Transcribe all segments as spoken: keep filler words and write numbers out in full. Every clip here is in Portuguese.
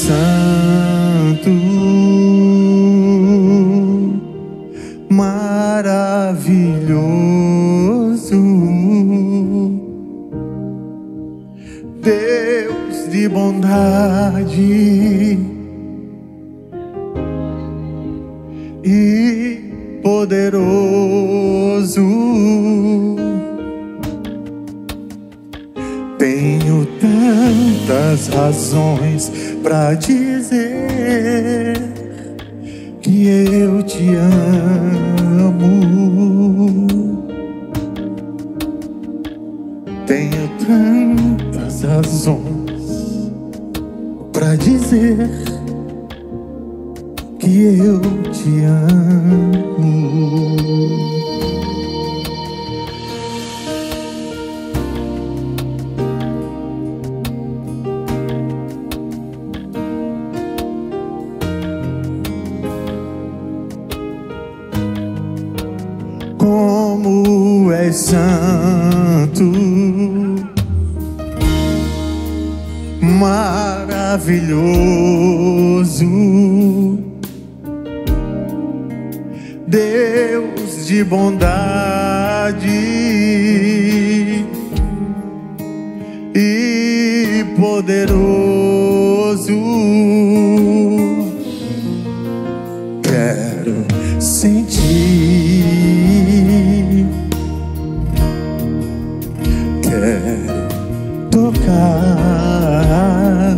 santo, maravilhoso, Deus de bondade e poderoso. Tenho tantas razões pra dizer que eu te amo. Tenho tantas razões pra dizer que eu te amo. Como és santo, maravilhoso, Deus de bondade e poderoso. Quero sentir, quero tocar,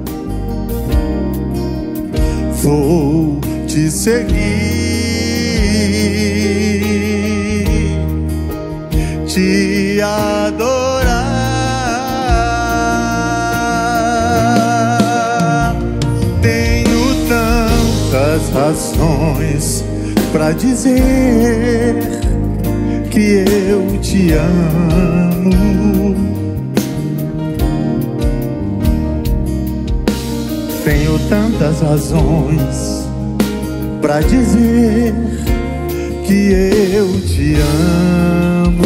vou te seguir, te adorar. Tenho tantas razões pra dizer que eu te amo. Tenho tantas razões pra dizer que eu te amo.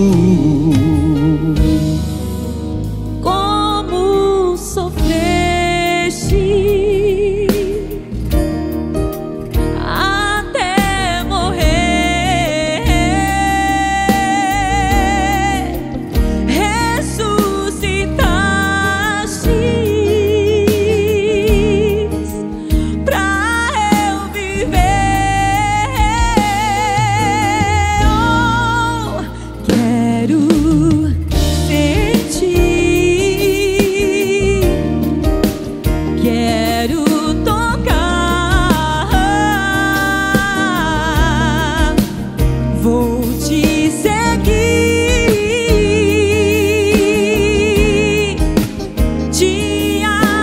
Como sofreste até morrer, ressuscitaste pra eu viver. Oh, quero sentir, quero tocar, vou te seguir, te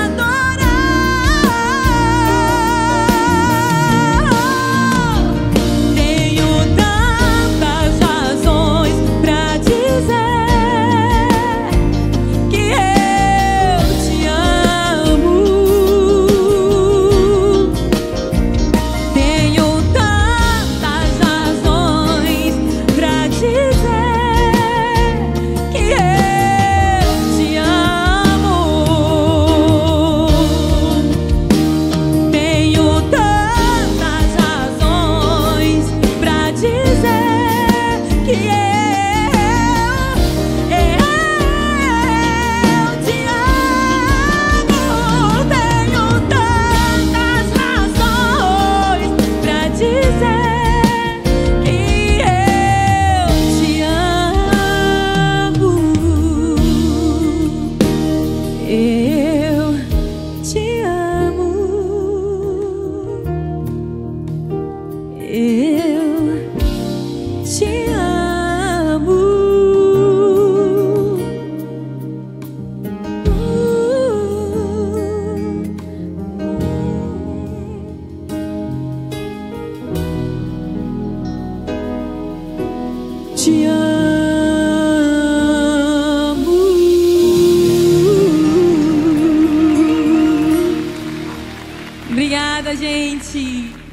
adorar. Tenho tantas razões pra dizer que eu te amo. Tenho tantas razões pra dizer que eu te amo. Tenho tantas razões pra dizer que eu, eu te amo. Tenho tantas razões pra dizer que eu te amo. Eu te amo. Eu te amo. Te amo. Obrigada, gente.